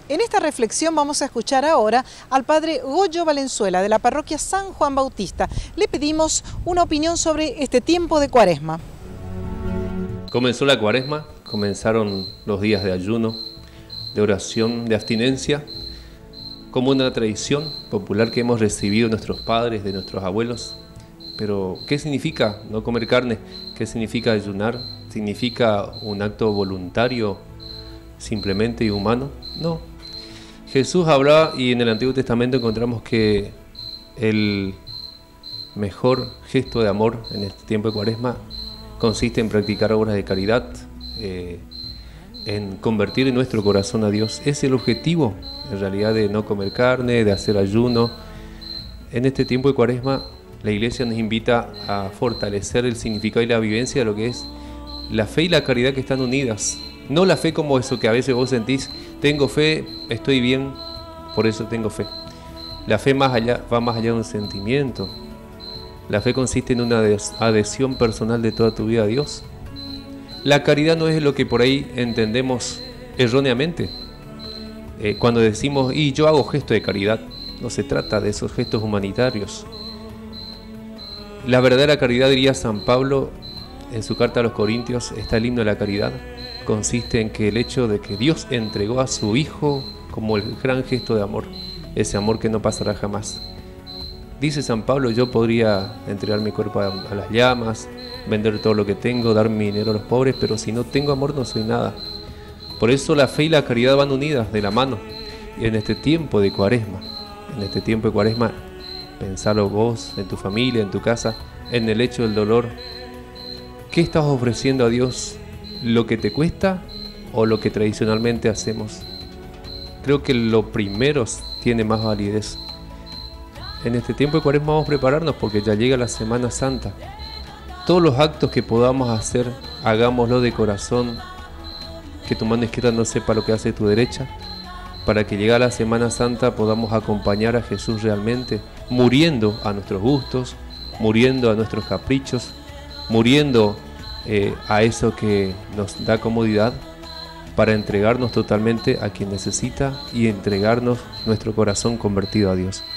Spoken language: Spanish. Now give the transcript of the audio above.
En esta reflexión vamos a escuchar ahora al padre Goyo Valenzuela de la parroquia San Juan Bautista. Le pedimos una opinión sobre este tiempo de Cuaresma. Comenzó la Cuaresma, comenzaron los días de ayuno, de oración, de abstinencia, como una tradición popular que hemos recibido de nuestros padres, de nuestros abuelos. Pero, ¿qué significa no comer carne? ¿Qué significa ayunar? ¿Significa un acto voluntario simplemente y humano? No. Jesús hablaba, y en el Antiguo Testamento encontramos que el mejor gesto de amor en este tiempo de Cuaresma consiste en practicar obras de caridad, en convertir nuestro corazón a Dios. Es el objetivo, en realidad, de no comer carne, de hacer ayuno. En este tiempo de Cuaresma, la Iglesia nos invita a fortalecer el significado y la vivencia de lo que es la fe y la caridad, que están unidas. No la fe como eso que a veces vos sentís, tengo fe, estoy bien, por eso tengo fe. La fe va más allá de un sentimiento. La fe consiste en una adhesión personal de toda tu vida a Dios. La caridad no es lo que por ahí entendemos erróneamente. Cuando decimos, y yo hago gesto de caridad, no se trata de esos gestos humanitarios. La verdadera caridad, diría San Pablo en su carta a los Corintios, está el himno de la caridad. Consiste en que el hecho de que Dios entregó a su Hijo como el gran gesto de amor, ese amor que no pasará jamás. Dice San Pablo, yo podría entregar mi cuerpo a las llamas, vender todo lo que tengo, dar mi dinero a los pobres, pero si no tengo amor no soy nada. Por eso la fe y la caridad van unidas de la mano. Y en este tiempo de Cuaresma, pensalo vos, en tu familia, en tu casa, en el hecho del dolor. ¿Qué estás ofreciendo a Dios? ¿Lo que te cuesta o lo que tradicionalmente hacemos? Creo que lo primero tiene más validez. En este tiempo de Cuaresma vamos a prepararnos porque ya llega la Semana Santa. Todos los actos que podamos hacer, hagámoslo de corazón, que tu mano izquierda no sepa lo que hace tu derecha, para que llegue la Semana Santa podamos acompañar a Jesús realmente, muriendo a nuestros gustos, muriendo a nuestros caprichos, muriendo a eso que nos da comodidad, para entregarnos totalmente a quien necesita y entregarnos nuestro corazón convertido a Dios.